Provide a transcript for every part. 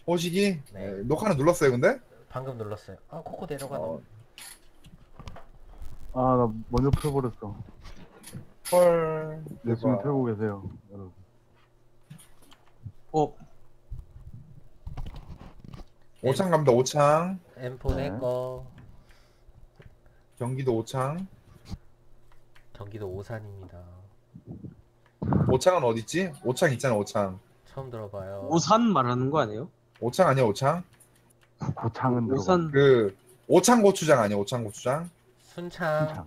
호식이? 네. 녹화는 눌렀어요, 근데? 방금 눌렀어요. 아, 코코 내려가네. 어, 아, 나 먼저 풀어버렸어. 헐, 열심히 대박. 틀고 계세요, 여러분. 어, 오창 갑니다, 오창. M4 네. 내꺼. 경기도 오창. 경기도 오산입니다. 오창은 어딨지? 오창 있잖아, 오창. 처음 들어봐요. 오산 말하는 거 아니에요? 오창 아니야, 오창? 고창은 들어가. 오산 그, 오창 고추장 아니야, 오창 고추장? 순창.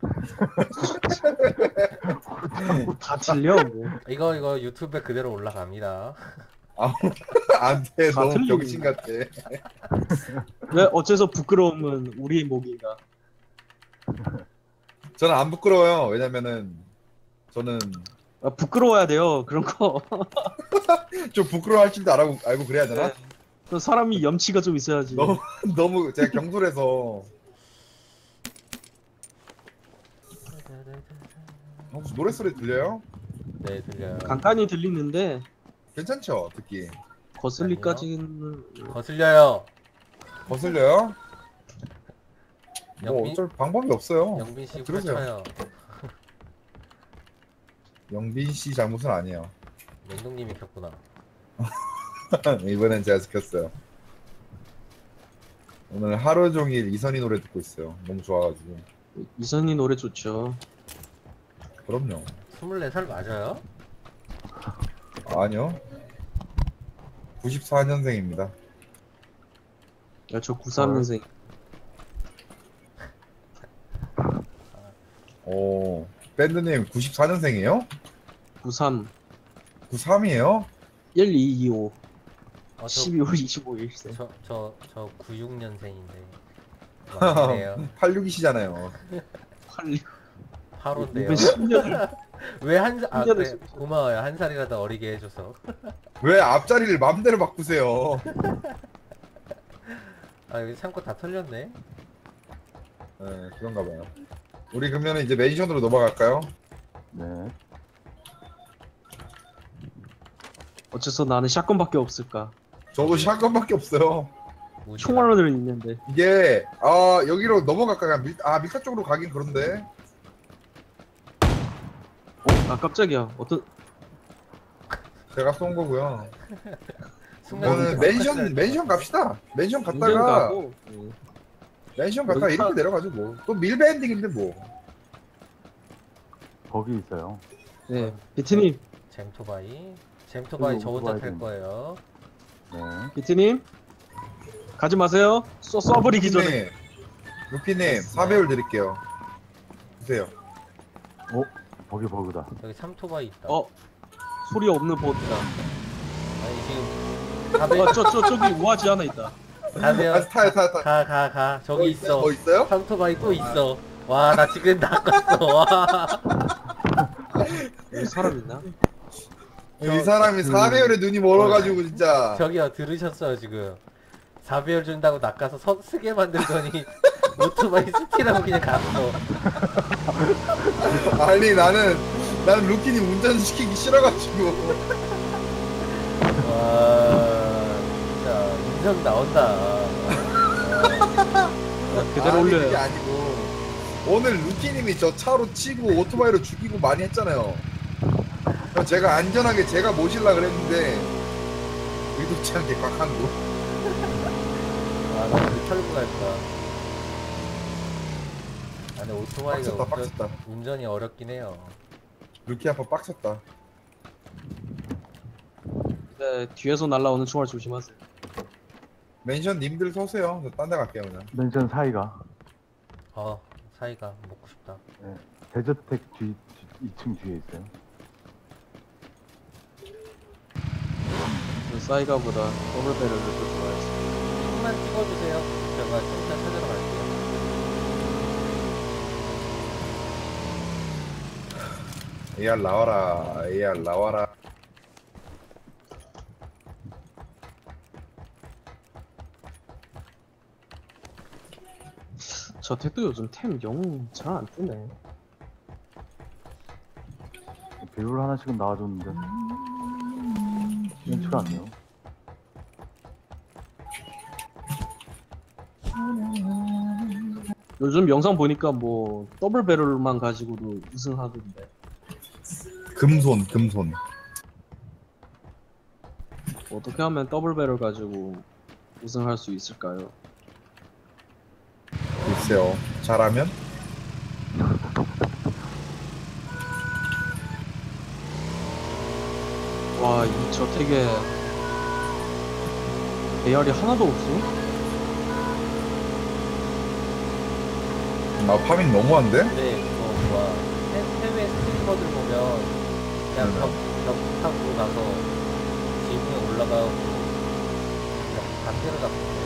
다 틀려 뭐. 이거 유튜브에 그대로 올라갑니다. 안 돼, 다 너무 틀리네. 병신 같아. 왜 어째서 부끄러움은 우리의 목인가? 저는 안 부끄러워요. 왜냐면은, 저는 아, 부끄러워야 돼요 그런 거. 좀 부끄러워할 줄도 알고 그래야 되나? 네. 그 사람이 염치가 좀 있어야지. 너무 제가 경솔해서. 혹시 노래소리 들려요? 네, 들려요. 간간히 들리는데 괜찮죠? 듣기. 거슬리까지는 거슬려요. 거슬려요? 뭐 영빈, 어쩔 방법이 없어요. 영빈 씨 들으세요. 훔쳐요. 영빈 씨 잘못은 아니에요. 맹동님이 켰구나. 이번엔 제가 시켰어요. 오늘 하루 종일 이선희 노래 듣고 있어요. 너무 좋아가지고. 이선희 노래 좋죠. 그럼요. 24살 맞아요? 아니요. 94년생입니다. 야, 저 93년생. 오, 밴드님 94년생이에요? 93 93이에요? 1, 2, 2, 5 저 12월 25일생. 96년생인데. 맞네요. 86이시잖아요. 8호인데요. 10년을 왜 한 살, 아, 신기하다, 그래. 진짜. 고마워요. 한 살이라도 어리게 해줘서. 왜 앞자리를 맘대로 바꾸세요? 아, 여기 창고 다 털렸네. 네, 그런가 봐요. 우리 그러면 이제 멘션으로 넘어갈까요? 네. 어째서 나는 샷건밖에 없을까? 저도 샷건밖에 없어요. 총알은 있는데. 이게 여기로 넘어갈까요? 밀타 쪽으로 가긴 그런데. 아, 깜짝이야. 어떤 제가 쏜 거고요. 순간 이거는 맨션 갑시다. 맨션 인정 갔다가 가고. 맨션 갔다가 여기 이렇게 내려가죠 뭐. 또 밀밴딩인데 뭐. 거기 있어요. 네, 비트님, 잼토바이 저 혼자 오토바이 탈 좀. 거예요. 네. 비트님 가지 마세요. 쏴버리기 전에. 루피님 4배율 드릴게요. 주세요. 거기 버그다. 여기 3토바이 있다. 소리 없는 보트다. 아니 지금 가면 저기 우아지 하나 있다. 타요. 가. 저기 있어. 뭐 있어요? 3토바이 또 있어. 와, 나 지금 나갔어. 와. 여기 사람 있나? 이 사람이 4배율에 눈이 멀어가지고 진짜. 저기요, 들으셨어요 지금. 4배열 준다고 낚아서 쓰게 만들더니 오토바이 스키라고 그냥 갔어. 아니 나는 루키님 운전시키기 싫어가지고. 와, 진짜 인성 나온다. 그대로 아니, 그게 올려요. 아니고 오늘 루키님이 저 차로 치고 오토바이로 죽이고 많이 했잖아요. 그래서 제가 안전하게 제가 모실라 그랬는데 의도치 않게 꽉한 거. 아, 나 우리 털고 갈 거야. 아, 근데 오토바이가 빡쳤다. 운전이 어렵긴 해요. 루키 아빠 빡쳤다. 네, 뒤에서 날라오는 총알 조심하세요. 멘션 님들 서세요. 저 딴 데 갈게요 그냥. 맨션 사이가. 사이가 먹고 싶다. 네. 데저텍 2층 뒤에 있어요. 그 사이가보다 더블배럴을 더 좋아해서. 조금만 찍어주세요. 제가 좀 이따 찾으러 갈게요. AR 나와라. AR 나와라. 저 택도 요즘 템 영 잘 안 뜨네. 배율 하나씩은 나와줬는데. 연치가 안 돼요. 요즘 영상 보니까 뭐 더블 배럴만 가지고도 우승하던데. 금손 금손. 어떻게 하면 더블 배럴 가지고 우승할 수 있을까요? 글쎄요. 잘하면? 와, 이 저택에 AR이 하나도 없어? 나 파밍 너무한데? 근데 그거 뭐야 해외 스트리머들 보면 그냥 벽 타고 가서 지붕에 올라가고 그냥 반대로 잡는데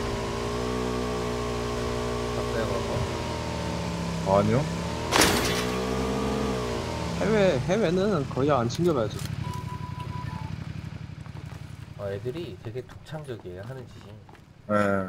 봤어요 그런 거? 아니요. 해외는 거의 안 챙겨봐야지. 애들이 되게 독창적이에요 하는 짓이. 예.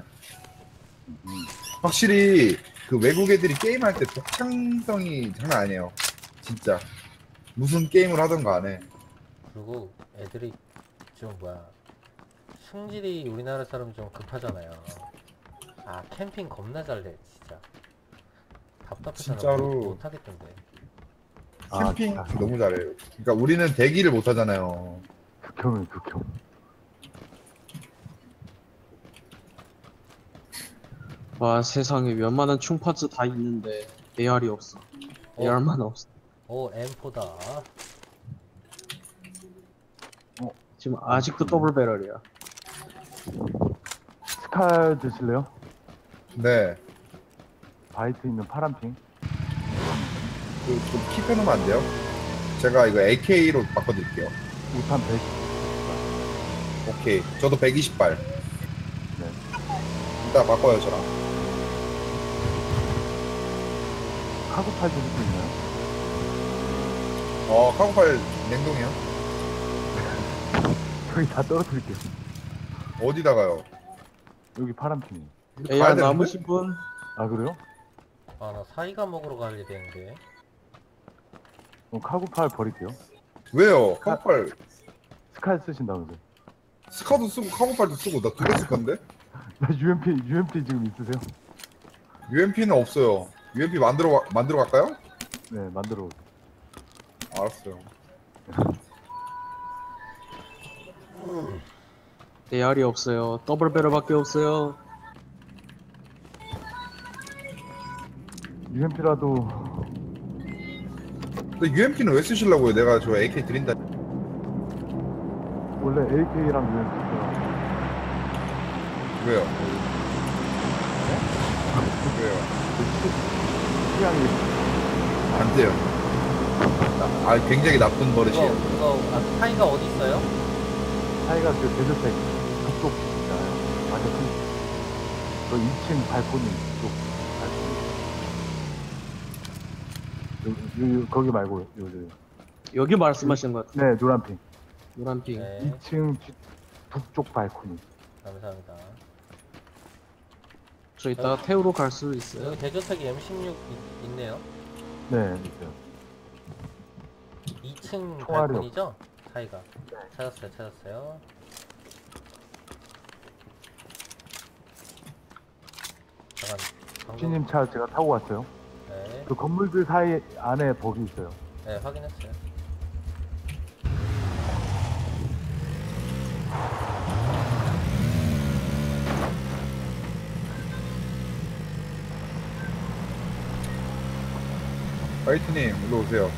확실히 그 외국 애들이 게임할 때 독창성이 장난 아니에요. 진짜. 무슨 게임을 하던 간에. 그리고 애들이 좀 뭐야 승질이 우리나라 사람 좀 급하잖아요. 아 캠핑 겁나 잘해 진짜. 답답해서 진짜로. 못 하겠던데. 캠핑 아, 너무 잘해요. 그러니까 우리는 대기를 못 하잖아요. 극혐이 극혐. 와, 세상에 웬만한 충파츠 다 있는데 AR이 없어. AR만 없어. 오 M4다. 지금 아직도 더블 배럴이야. 스칼 드실래요? 네. 바이트 있는 파란핑. 좀 킵해놓으면 안 돼요? 제가 이거 AK로 바꿔드릴게요. 5탄 100. 오케이. 저도 120발. 네. 이따 바꿔요, 저랑. 카구팔 드실 수 있나요? 카고팔 냉동이요? 여기 다 떨어뜨릴게요. 어디다가요? 여기 파란핑이. 가야 AR 되는데? 남으신 분? 아 그래요? 아 나 사이가 먹으러 가야 되는데. 카구팔 버릴게요. 왜요? 카고팔 스칼 쓰신다면서요? 스카도 쓰고 카고팔도 쓰고 나 두 개 쓸 건데? 나 UMP 지금 있으세요? UMP는 없어요. UMP 만들어 갈까요? 네, 만들어 오세요. 알았어요. AR이 없어요. 더블 배럴밖에 없어요. UMP라도 근데 UMP는 왜 쓰시려고요? 내가 저 AK 드린다. 원래 AK랑 UMP가 왜요? 왜요? 취향이 안 돼요. 굉장히 나쁜 버릇이에요. 그거 사이가 어디 있어요? 차이가 그 대저택 그쪽 있잖아요. 맞아, 그 2층 발코니 쪽 발코니. 거기 말고 여기 말씀하시는 것 같아요. 네, 노란핑. 노란핑. 네 2층 북쪽 발코니. 감사합니다. 저 이따가 태우러 갈 수 있어요. 여기 대저택이 M16 있네요. 네, 있어요. 2층 총알이 발코니죠? 사이가. 찾았어요. 잠깐. 방금. 시님 차 제가 타고 왔어요. 네. 그 건물들 사이 안에 버기 있어요. 네, 확인했어요. 화이트님, 일로 오세요.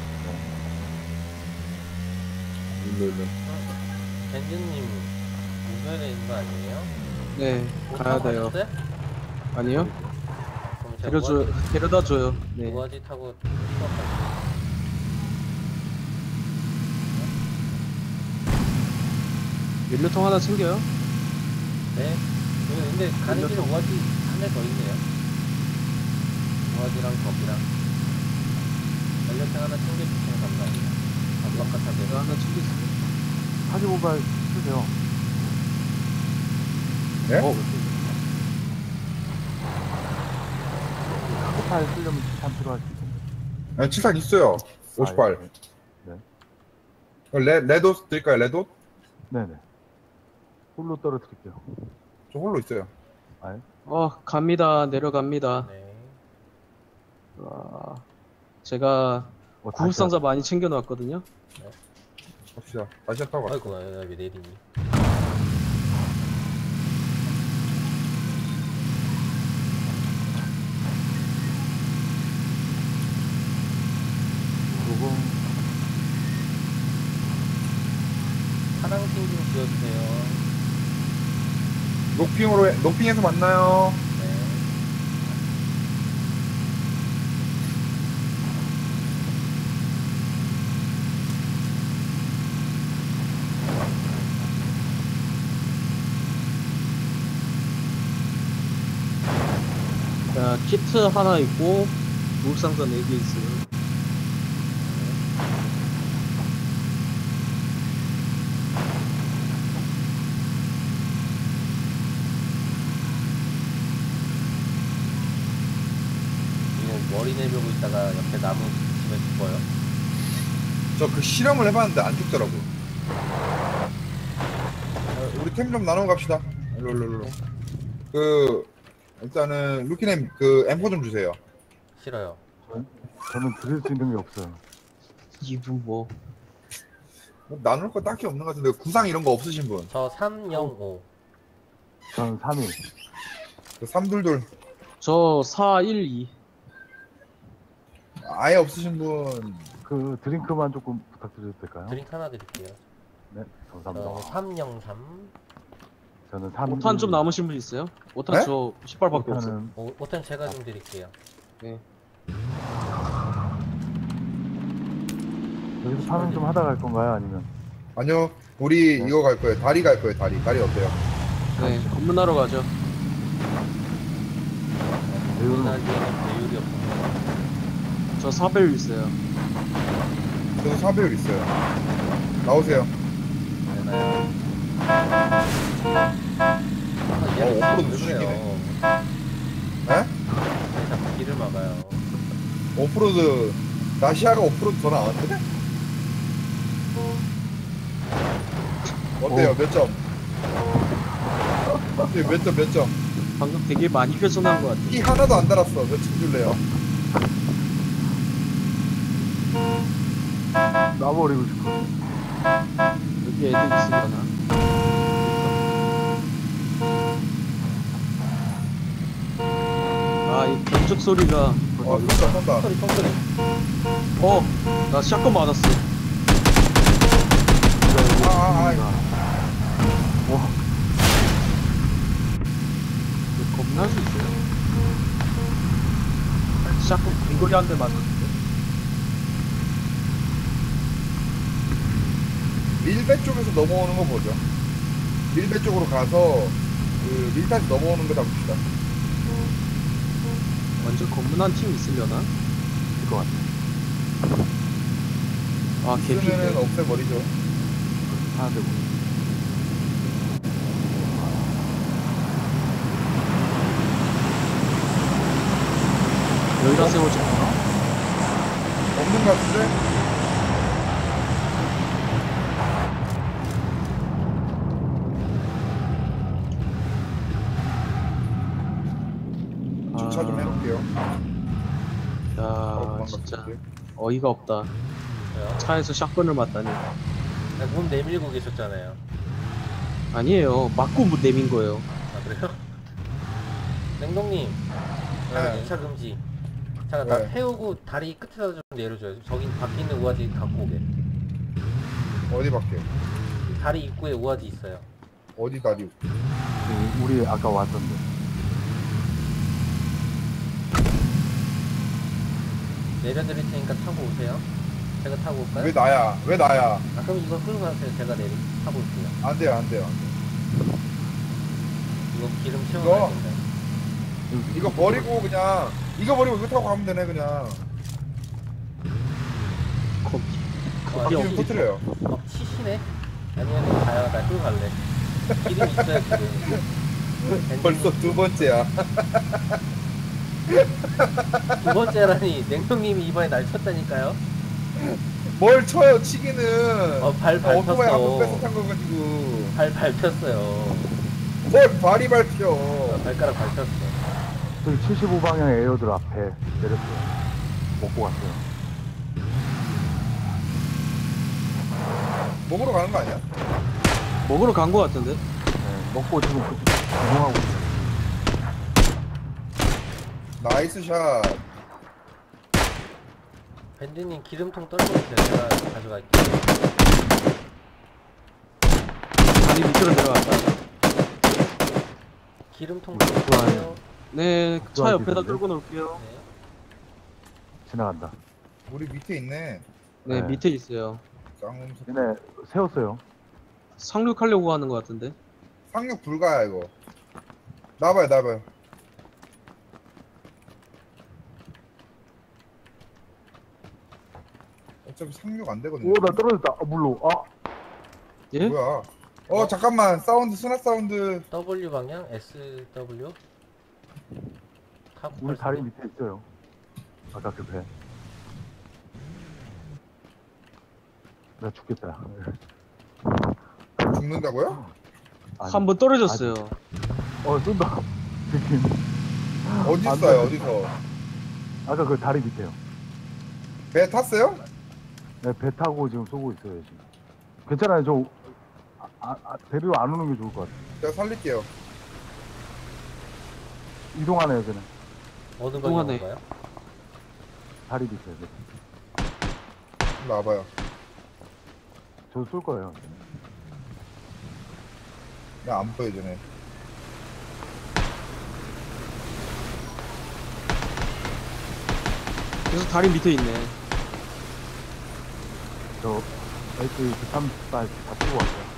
일로. 벤즈님 우편에 있는 거 아니에요? 네, 못 가야 타고 돼요. 가셨어요? 아니요? 그럼 제가 데려다 줘요. 네. 우아지 타고 수업할게요. 연료통 하나 챙겨요. 네. 여기 근데 가는 길에 우아지 한 대 더 있네요. 우아지랑 거기랑 연료통 하나 챙겨주시면 감사합니다. 압박 내가 같아서. 하나 챙겼어요. 45발 쓰세요. 예? 카고팔 쓰려면 참 필요할 수 있는데. 아니, 칠탄 있어요. 58. 네. 레돗 드릴까요? 레돗? 네네. 홀로 떨어뜨릴게요. 저 홀로 있어요. 아, 갑니다. 내려갑니다. 네. 제가 다시 구급상자 많이 챙겨놨거든요. 갑시다. 다시 타고 가. 아이고, 왜 내리니. 그리고 파랑색 좀 지어주세요. 녹핑에서 만나요. 네. 자, 키트 하나 있고 구급상자 4개 있어요. 이거 머리 내밀고 있다가 옆에 나무 치면 죽어요. 저 그 실험을 해봤는데 안 죽더라고. 우리 템 좀 나눠 갑시다. 일로. 일단은 루키님 그 M4 좀 주세요. 싫어요. 저는 드릴 수 있는 게 없어요. 이분 뭐 뭐 나눌 거 딱히 없는 것 같은데 구상 이런 거 없으신 분? 저 305. 저는 3위. 그 322 저 412. 아예 없으신 분? 그 드링크만 조금 부탁드려도 될까요? 드링크 하나 드릴게요. 네, 저 감사합니다. 303. 저는 3. 5탄 좀 남으신 분 있어요? 5탄 네? 저 10발밖에 없어요. 5탄은 5탄 제가 좀 드릴게요. 네. 여기서 파밍 좀 하다 갈 건가요? 아니면 아니요. 우리 네. 이거 갈 거예요. 다리 갈 거예요. 다리 어때요? 네, 검문하러 가죠. 배우는 우리나라에는 배율이 없습니다. 저 4배율 있어요. 저도 4배율 있어요. 나오세요. 되나요? 오프로드 주세요. 중이네. 에? 자꾸 길을 막아요. 오프로드 나시아가 오프로드 더 나왔는데? 어때요? 몇 점? 어때요? 몇 점? 방금 되게 많이 훼손한 것 같아요. 이 하나도 안 달았어. 몇 점 줄래요? 놔버리고 싶어. 여기 애들 있으려나? 이 변축 소리가. 쏜다. 총소리. 나 샷건 맞았어. 와, 이거 겁날 수 있어요? 샷건 근거리 한 대 맞았는데. 밀배 쪽에서 넘어오는 거 보죠. 밀배 쪽으로 가서 그 밀타지 넘어오는 거 잡읍시다. 완전 검문한 팀 있으려나? 될 것 같아. 쓰면은 개피네. 없애버리죠. 하나 되고. 여기다 세워줘. 없는 거 같은데? 주차 좀 해놓을게요. 야, 도망갔을 진짜 때. 어이가 없다. 왜요? 차에서 샷건을 맞다니. 문 내밀고 계셨잖아요. 아니에요. 맞고 못 내민 거예요. 아, 그래요? 냉동님. 네. 2차 금지. 잠깐, 나 네. 태우고 다리 끝에다 좀 내려줘요. 저기 밖에 있는 우아지 갖고 오게. 어디 밖에? 다리 입구에 우아지 있어요. 어디 다리? 우리 아까 왔던데. 내려드릴 테니까 타고 오세요. 제가 타고 올까요? 왜 나야? 왜 나야? 아, 그럼 이거 끌고 가세요. 제가 타고 올게요. 안 돼요, 안 돼요. 이거 기름 이거? 채워놔야 된다. 이거 버리고 그냥 이거 버리고 이거 타고 가면 되네 그냥. 커피. 아, 커피 기름 없지. 터트려요. 치시네? 아니면 가요. 나 끌고 갈래. 기름 있어요, 지금. 벌써 두 번째야. 두 번째라니. 냉동님이 이번에 날 쳤다니까요? 뭘 쳐요 치기는. 발 오토바이 한번 뺏어 밟혔어. 탄 거 가지고. 발 밟혔어요. 뭘 발이 밟혀. 발가락 밟혔어. 저기 75방향 에어들 앞에 내렸어요. 먹고 갔어요. 먹으러 가는 거 아니야? 먹으러 간 거 같은데? 네, 먹고 지금 구경하고 있어요. 나이스 샷. 밴드님 기름통 떨궈주세요. 제가 가져갈게요. 다리 밑으로 내려갔다. 기름통 좋아요. 떨궈주세요. 네, 차 좋아하시던데? 옆에다 끌고 놓을게요. 네. 지나간다. 우리 밑에 있네. 네, 네. 밑에 있어요. 쌍놈새. 얘네 세웠어요. 상륙하려고 하는 거 같은데? 상륙 불가야 이거. 나봐요 나봐요. 어차피 상륙 안 되거든요. 오, 나 떨어졌다. 아, 물로. 아, 예? 뭐야? 잠깐만 사운드 순화 사운드. W 방향 SW. 우리 다리 밑에 있어요. 아까 그 배. 나 죽겠다. 죽는다고요? 아니, 한 번 떨어졌어요. 쏜다. 느낌. 어디 안 있어요? 돼. 어디서? 아까 그 다리 밑에요. 배 탔어요? 네, 배 타고 지금 쏘고 있어요, 지금. 괜찮아요. 저, 데리러 안 오는 게 좋을 것 같아요. 제가 살릴게요. 이동하네요, 쟤는. 어느 동안에. 방향인가요? 다리 밑에. 네. 일로 와봐요. 저 쏠 거예요. 나 안 보여 쟤네. 그래서 다리 밑에 있네. 저, SE-130발 다 쓰고 왔어요.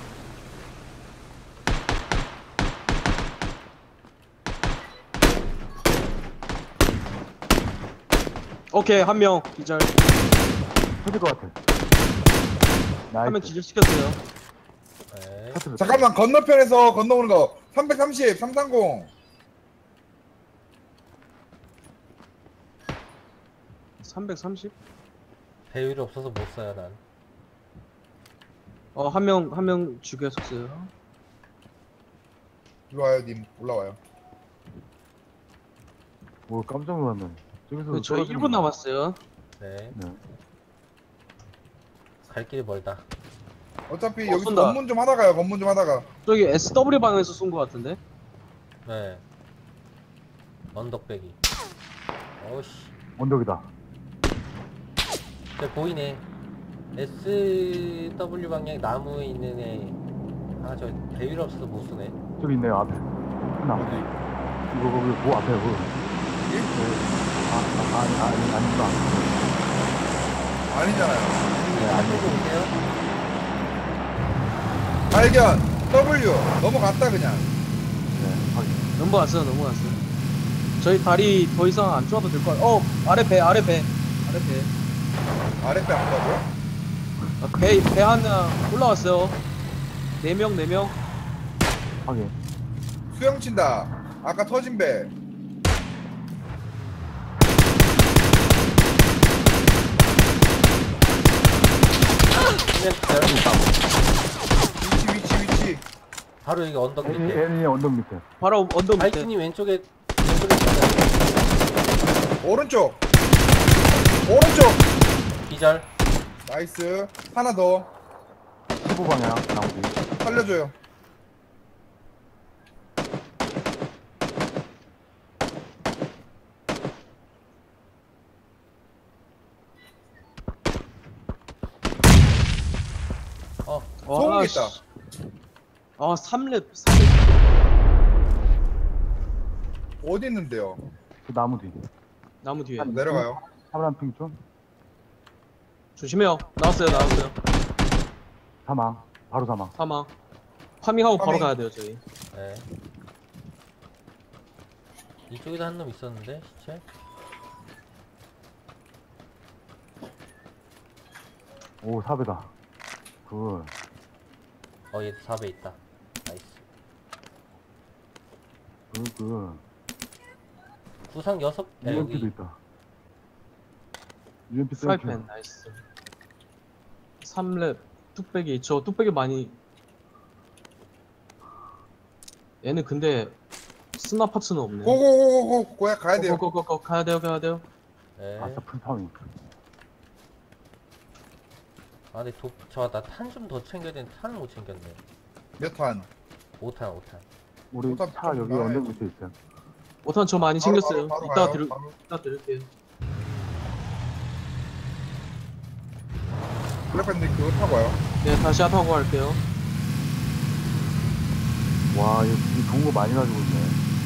오케이, 한 명 기절. 터질 것 같아. 한 명 나이스. 기절 시켰어요. 네. 터뜨렸다. 잠깐만 건너편에서 건너오는 거 330, 330. 330? 배율이 없어서 못 써요 난. 한 명 죽였었어요. 일로 와요 님 올라와요. 오, 깜짝 놀랐네. 저기서 네, 저희 떨어지는 1분 거. 네. 남았어요. 네. 갈 길이 멀다. 어차피 쏜다. 여기서 검문 좀 하다가요. 검문 좀 하다가. 저기 SW 방향에서 쏜 거 같은데? 네. 언덕배기. 어우씨. 언덕이다. 저 보이네. SW 방향 나무에 있는 애. 아, 저 배율 없어서 못 쏘네. 저기 있네요, 앞에. 하나. 이거, 거기, 뭐 앞에, 뭐. 아니다. 아니잖아요. 한쪽으로 오세요. 발견. W 넘어갔다 그냥. 네, 확인. 넘어갔어요. 저희 다리 더 이상 안 좋아도 될 것 같아요. 아래 배. 아랫배 안 가고요? 배 하나 올라왔어요. 4명. 확인. 수영 친다. 아까 터진 배. 그냥 기다려. 위치. 바로 여기 언덕 밑에. 애니 언덕 밑에. 바로 언덕 밑에. 바이크님 왼쪽에 있어요. 오른쪽. 기절. 나이스. 하나 더 15방향 나오기. 살려줘요. 소음기 있다. 3렙. 어디 있는데요? 그 나무 뒤. 나무 뒤에. 내려가요. 사람 핑 좀. 조심해요. 나왔어요. 사망. 바로 사망. 사망. 파밍하고 바로 파밍. 가야 돼요, 저희. 네. 이쪽에도 한 놈 있었는데 시체. 오, 4배다. 굿. 얘도 4배 있다. 나이스. 굿. 구상 6. 네, UMP도 여기 있다. UMP 프라이팬 나이스. 3렙 뚝배기. 저 뚝배기 많이 얘는 근데 스나 파츠는 없네. 고고고고고 고야 가야 돼요. 고고고고 가야 돼요, 가야 돼요. 네. 아싸 풀파밍. 아 근데 저나 탄 좀 더 챙겨야 되는데 탄을 못 챙겼네. 몇 탄? 5탄. 우리 포탑 차 좀 여기 나와요. 언덕 밑에 있어요. 오탄 저 많이 바로, 챙겼어요. 바로 이따 가요, 드릴 바로. 이따 드릴게요. 블랙팬님 그거 타고 와요. 네, 다시 합하고 갈게요. 와, 여기 좋은 거 많이 가지고 있네.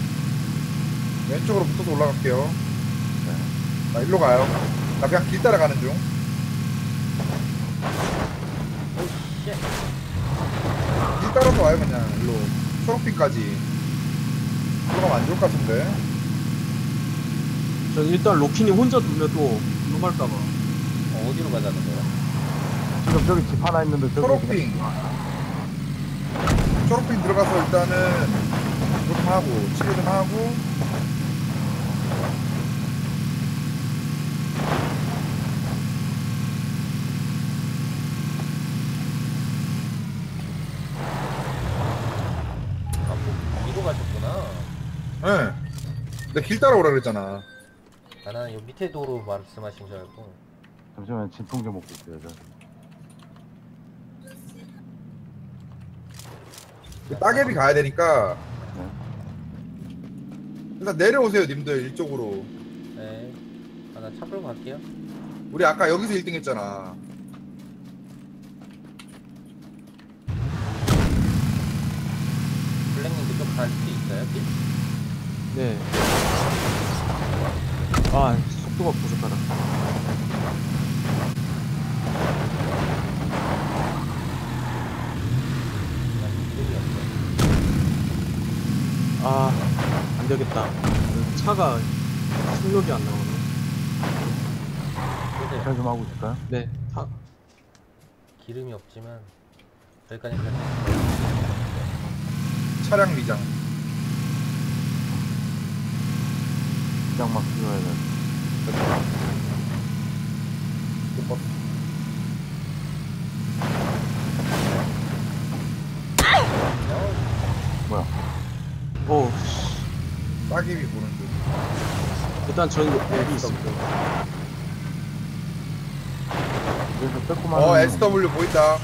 왼쪽으로 붙어서 올라갈게요. 네. 나 일로 가요. 나 그냥 길 따라가는 중. 오씨. 길 따라서 와요 그냥 일로. 초록빛까지. 들어가면 안 좋을 것 같은데. 전 일단 로키님 혼자 두면 또 위험할까봐. 어디로 가자는 거야? 지금 저기 집 하나 있는데 저기 초록빛. 초록빛 들어가서 일단은 이거 좀 하고 치료 좀 하고. 아, 뭐 위로 가셨구나. 예. 내 길 따라오라 그랬잖아. 아, 나는 요 밑에 도로 말씀하신 줄 알고. 잠시만 진통제 먹고 있어요. 저. 따개비 가야 되니까 네. 일단 내려오세요 님들 이쪽으로. 네. 아, 나 차 끌고 갈게요. 우리 아까 여기서 1등 했잖아. 블랙님 그쪽 갈 수 있어요? 길? 네. 아, 속도가 부족하다. 난 이름이 없어. 아, 안 되겠다. 차가 속력이 안 나오네. 그래서 잘 좀 하고 있을까요? 네, 타. 기름이 없지만 여기까지 가자. 차량 미장. 그냥 막 뛰어야 돼. 뭐야? 오, 따개비 보는 중. 일단 저희 여기 있습니다. 그래서 조그만. SW 보인다.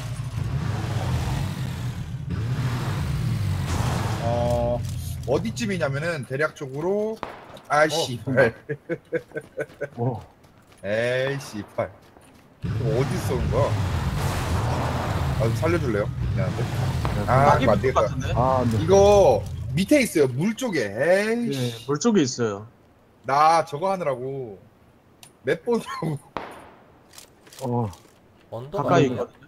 어디쯤이냐면은 대략적으로 아이씨 팔. 오, 에이씨 팔. 어디 쏘는 거야? 아, 좀 살려줄래요? 미안한데. 아, 딱이 이거 안 밑 되겠다. 같은데? 아, 네. 이거 밑에 있어요. 물 쪽에. 에이씨. 네, 물 쪽에 있어요. 나 저거 하느라고 몇 번 하고. 어, 언덕 가까이 아니야? 있거든요.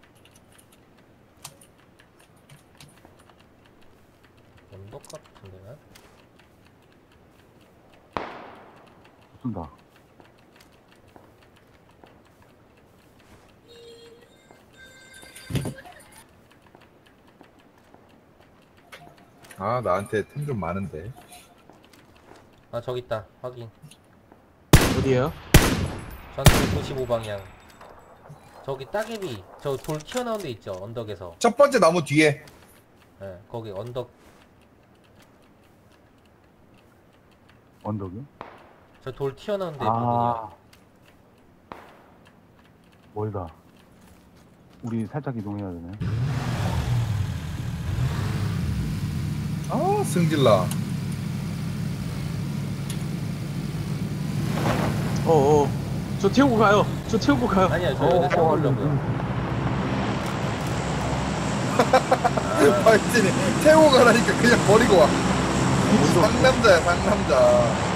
언덕 같은데요? 쏜다. 아, 나한테 템 좀 많은데. 아 저기 있다. 확인. 어디에요? 전투 95방향. 저기 따개비. 저 돌 튀어나온 데 있죠. 언덕에서. 첫 번째 나무 뒤에. 네, 거기 언덕. 언덕이? 저 돌 튀어나온 데 부분이요. 아, 멀다. 우리 살짝 이동해야 되네. 아, 승질나. 어어. 저 태우고 가요. 저 태우고 가요. 아니야, 저 여기 세워보려고요. 아, 발진이 태우고 가라니까 그냥 버리고 와. 상남자야, 상남자.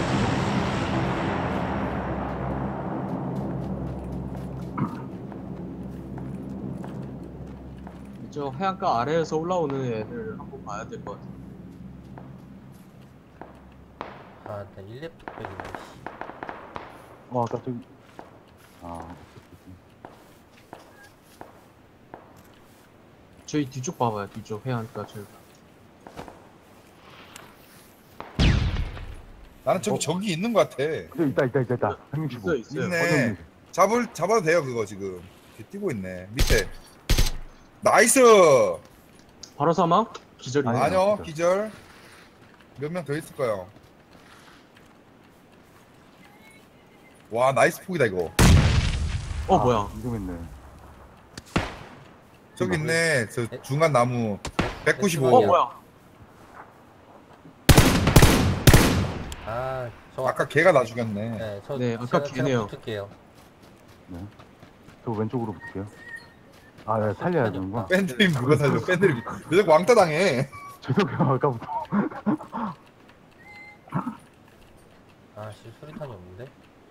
저 해안가 아래에서 올라오는 애들 한번 봐야 될 것 같아요. 아, 나 1렙 뚝배기네. 씨. 아까 저기. 아, 저희 뒤쪽 봐봐요. 뒤쪽 해안가 저기. 나는 저기 있는 것 같아. 그래, 있다. 165. 있어요. 있네. 잡아도 돼요, 그거 지금. 이렇게 뛰고 있네. 밑에. 나이스! 바로 사망? 기절이네. 아니, 아니요 진짜. 기절. 몇 명 더 있을 거예요. 와 나이스 폭이다 이거. 어 뭐야? 이동했네. 저기 있네. 저 중간 나무. 195. 어 뭐야? 아, 저 아까 걔가 나 죽였네. 네, 저 네, 아까 제가 걔네요. 붙을게요. 네. 저 왼쪽으로 붙을게요. 아, 네, 살려야 되는구나. 밴드림 그거 살려. 밴드림. 왜 자꾸 왕따 당해? 죄송해요, 아까부터. 아, 씨, 수리탄이 없는데?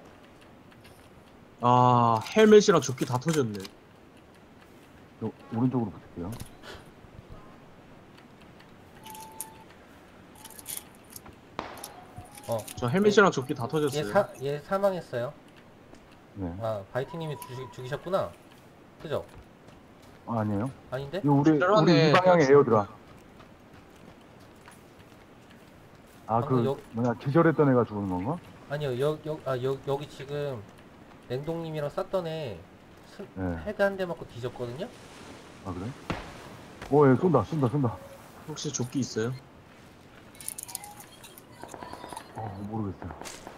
아 헬멧이랑 조끼 다 터졌네. 저 오른쪽으로 붙을게요. 저 헬멧이랑 조끼 다 얘 터졌어요. 얘 사망했어요. 네. 아, 바이팅님이 죽이셨구나. 그죠? 아, 아니에요. 아닌데? 이거 우리 들어가네. 이 방향에 에어드라. 아, 방금 그, 뭐냐, 기절했던 애가 죽은 건가? 아니요, 여기 지금 냉동님이랑 쌌던 애 네. 헤드 한 대 맞고 뒤졌거든요? 아, 그래? 오, 예, 쏜다. 혹시 조끼 있어요? 모르겠어요.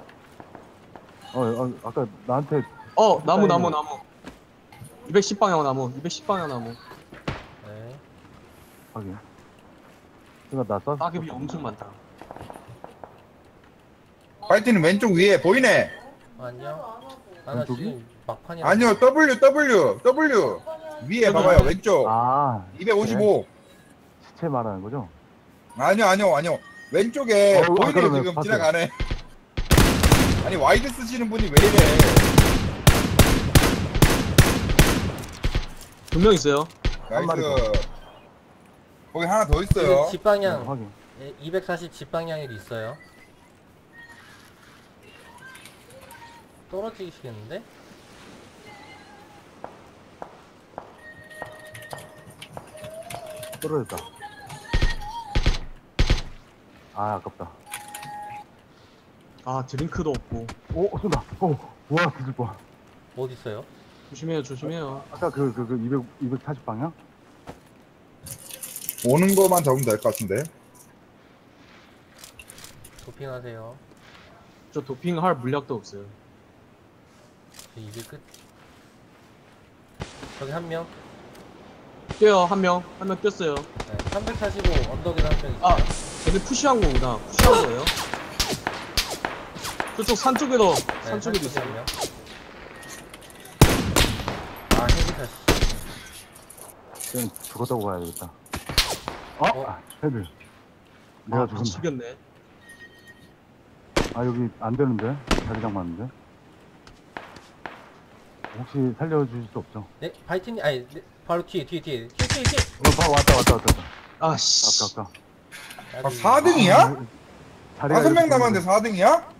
아까 나한테, 어 나무 네. 210방향 나무 210방향 나무. 네. 하긴. 제가 나 쐈어. 따급이 엄청 많다. 파이팅은 왼쪽 위에 보이네. 안녕? 아, 나 왼쪽이? 지금 막판이라. 아니요 W 위에 봐봐요 왼쪽. 아, 255. 시체 말하는 거죠? 아니요. 왼쪽에 보이네 그러면 지금 봤어요. 지나가네. 아니 와이드 쓰시는 분이 왜 이래? 2명 있어요. 한 마리 나이스. 거기 하나 더 있어요. 그 집방향, 확인. 240 집방향에도 있어요. 떨어지시겠는데? 떨어졌다. 아, 아깝다. 아 드링크도 없고. 오, 쏜다. 우와, 뒤질 뻔. 어디 있어요? 조심해요. 아까 240방향? 오는 거만 잡으면 될 것 같은데. 도핑하세요. 저 도핑할 물약도 없어요. 이게 끝. 저기 한 명. 뛰어요. 한 명 뛰었어요. 네, 345 언덕에 한 명 있어요. 아 걔네 푸시한 거구나. 푸시한 거예요. 저쪽 산 쪽에도 네, 산 쪽에도 있어요. 한 명. 아, 헤드샷. 쟤는 죽었다고 봐야 되겠다. 헤드. 아 내가 다 죽은다. 죽였네. 아, 여기 안 되는데? 자기장 맞는데? 혹시 살려주실 수 없죠? 네, 바이팅님, 아니, 네, 바로 뒤에. 왔다. 아씨. 아까. 아 4등이야? 자리가 5명 이렇게 남았는데 4등이야?